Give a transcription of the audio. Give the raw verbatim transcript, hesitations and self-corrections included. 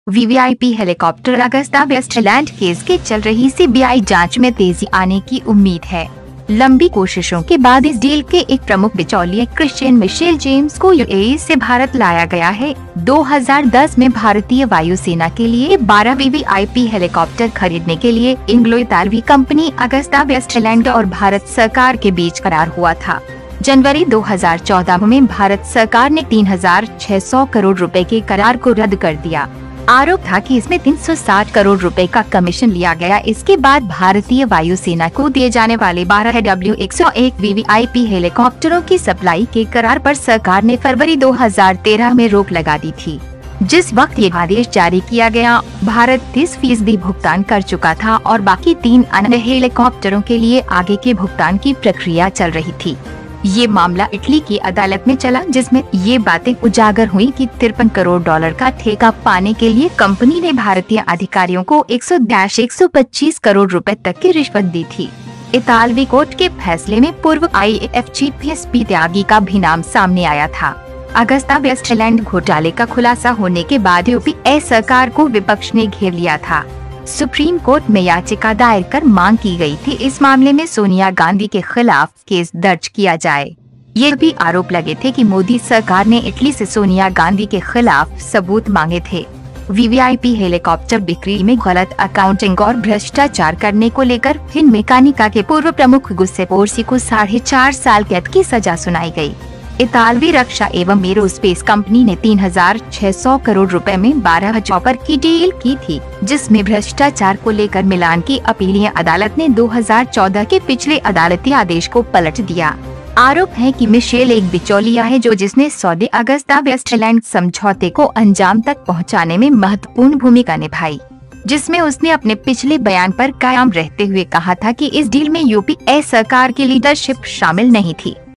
VVIP helicopter Agusta Westland case के चल रही सीबीआई जांच में तेजी आने की उम्मीद है। लंबी कोशिशों के बाद इस डील के एक प्रमुख बिचौलिए क्रिश्चियन मिशेल जेम्स को यूएई से भारत लाया गया है। दो हज़ार दस में भारतीय वायुसेना के लिए बारह वीवीआईपी हेलीकॉप्टर खरीदने के लिए एंग्लो-इतालवी कंपनी अगस्ता वेस्टलैंड और भारत सरकार के बीच करार हुआ था। जनवरी दो हज़ार चौदह में भारत सरकार ने तीन हजार छह सौ करोड़ रुपए के करार को रद्द कर दिया। आरोप था कि इसमें तीन सौ साठ करोड़ रुपए का कमीशन लिया गया। इसके बाद भारतीय वायुसेना को दिए जाने वाले बारह डब्ल्यू एक सौ एक वीवीआईपी हेलीकॉप्टरों की सप्लाई के करार पर सरकार ने फरवरी दो हज़ार तेरह में रोक लगा दी थी। जिस वक्त ये आदेश जारी किया गया, भारत तीस फीसदी भुगतान कर चुका था और बाकी तीन अन्य हेलीकॉप्टरों के लिए आगे के भुगतान की प्रक्रिया चल रही थी। ये मामला इटली की अदालत में चला, जिसमें ये बातें उजागर हुई कि तिरपन करोड़ डॉलर का ठेका पाने के लिए कंपनी ने भारतीय अधिकारियों को एक सौ पच्चीस करोड़ रुपए तक की रिश्वत दी थी। इतालवी कोर्ट के फैसले में पूर्व आईएएफ चीफ एसपी त्यागी का भी नाम सामने आया था। अगस्ता वेस्टलैंड घोटाले का खुलासा होने के बाद यूपीए सरकार को विपक्ष ने घेर लिया था। सुप्रीम कोर्ट में याचिका दायर कर मांग की गई थी इस मामले में सोनिया गांधी के खिलाफ केस दर्ज किया जाए। ये भी आरोप लगे थे कि मोदी सरकार ने इटली से सोनिया गांधी के खिलाफ सबूत मांगे थे। वीवीआईपी हेलीकॉप्टर बिक्री में गलत अकाउंटिंग और भ्रष्टाचार करने को लेकर फिन मेकानिका के पूर्व प्रमुख गुस्सेपोर्सी को साढ़े चार साल कैद की सजा सुनाई गई। इतालवी रक्षा एवं एरोस्पेस कंपनी ने तीन हजार छह सौ करोड़ रुपए में बारह चॉपर की डील की थी, जिसमें भ्रष्टाचार को लेकर मिलान की अपीलीय अदालत ने दो हज़ार चौदह के पिछले अदालती आदेश को पलट दिया। आरोप है कि मिशेल एक बिचौलिया है जो जिसने सौदे अगस्ता वेस्टलैंड समझौते को अंजाम तक पहुंचाने में महत्वपूर्ण भूमिका निभाई, जिसमें उसने अपने पिछले बयान पर कायम रहते हुए कहा था कि इस डील में यूपीए सरकार की लीडरशिप शामिल नहीं थी।